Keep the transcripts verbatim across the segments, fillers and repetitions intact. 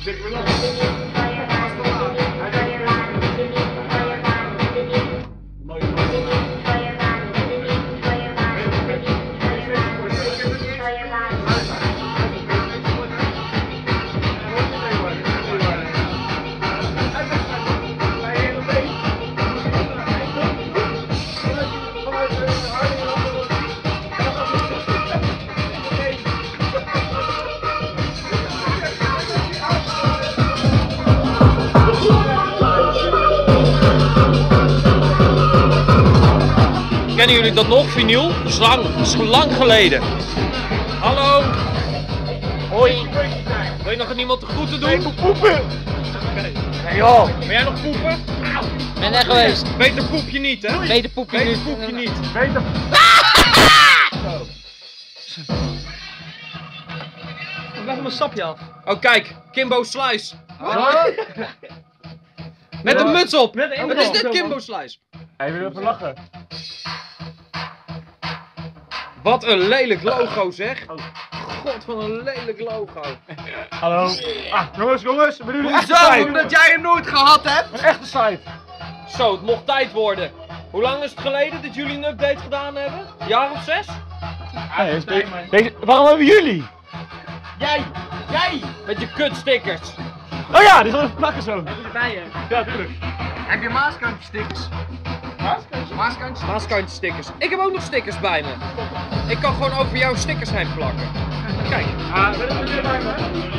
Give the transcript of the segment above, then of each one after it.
Kennen jullie dat nog, vinyl? Dat is lang, dat is lang geleden. Hallo. Hoi. Wil je nog iemand de groeten doen? Ik moet poepen. Okay. Hey joh. Ben jij nog poepen? Ben er geweest. Beter poep je niet, hè? Beter poep je Beter niet. poep je niet. Beter. Ik leg mijn sapje af. Oh kijk, Kimbo Slice. Wat? Met een muts op. Met een Wat is muts dit op. Kimbo Slice? Hij wil even lachen. Wat een lelijk logo zeg. God, wat een lelijk logo. Hallo. Ah, jongens, jongens. We doen een echte Zo, site. omdat jij hem nooit gehad hebt. Een echte site. Zo, het mocht tijd worden. Hoe lang is het geleden dat jullie een update gedaan hebben? Een jaar of zes? Nee, is deze, deze, waarom hebben jullie? Jij, jij. Met je kutstickers. Oh ja, die zal even plakken zo. Heb je erbij je? Ja, tuurlijk. Heb je maaskantje stickers? Maaskantje? Maaskantje? Maaskantje stickers. Ik heb ook nog stickers bij me. Ik kan gewoon over jouw stickers heen plakken. Kijk. Ah, willen we er bij me?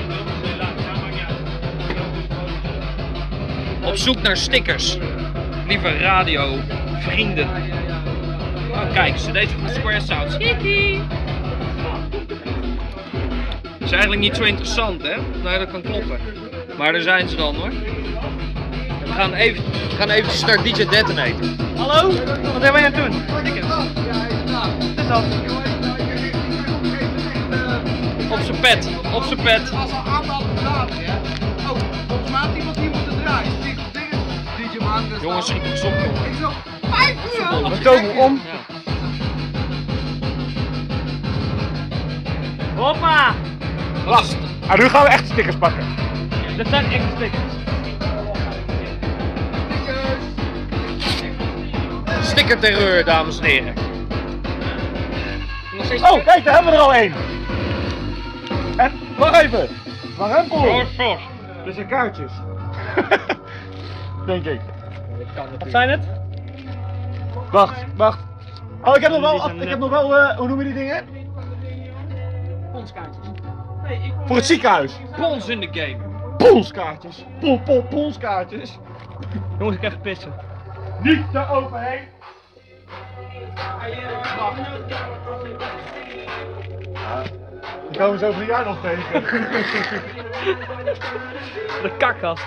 Op zoek naar stickers. Lieve radio, vrienden. Oh kijk, ze deze van Square Sounds. Kiki. Is eigenlijk niet zo interessant, hè? Nee, dat kan kloppen. Maar daar zijn ze dan, hoor. We gaan even, we gaan eventjes naar D J Detonator. Hallo? Wat hebben wij aan het doen? Dit dan. Op zijn pet, op zijn pet. Als een aantal bedragen, hè? Oh, volgens mij had iemand hier moeten draaien. D J Man. Jongens, schiet eens op, jongen. Ik zo, vijf uur! We komen om. Ja. Hoppa! Wacht. Ah, nu gaan we echt stickers pakken. Dat zijn echte stickers. Stickerterreur, dames en heren. Nog steeds Oh, kijk, daar hebben we er al één. En, wacht even. Waar hem Oh, voor? fors. Dit zijn kaartjes. Denk ik. Wat zijn het? Wacht, wacht. Oh, ik heb nog wel, ik heb nog wel, uh, hoe noem je die dingen? Ponskaartjes. Voor het ziekenhuis. Pons in de game. Polskaartjes. Pol, pol, polskaartjes. Jongens, ik krijg pissen. Niet te overheen. Die komen ze over een jaar nog tegen. De kakkast.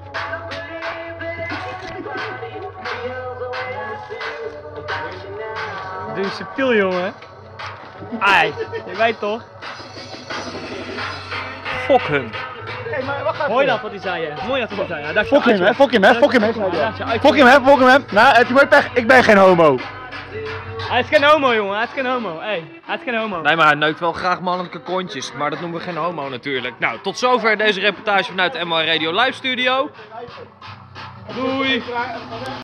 Doe je subtiel, jongen. Ai, je weet toch? Fok hem. Hey, maar wacht even. Hoor je dat wat hij zei? Hè? Hoor je dat wat hij zei? Ja, dat is je Fok hem, hè? uitje. Fok hem, hè? Fok hem, hè? Ja, dat is je uitje. Fok hem, hè? Fok hem, hè? Nou, heb je mooi pech. Ik ben geen homo. Hij is geen homo, jongen. Hij is geen homo. Hey, hij is geen homo. Nee, maar hij neukt wel graag mannelijke kontjes. Maar dat noemen we geen homo natuurlijk. Nou, tot zover deze reportage vanuit de M L Radio Live Studio. Doei!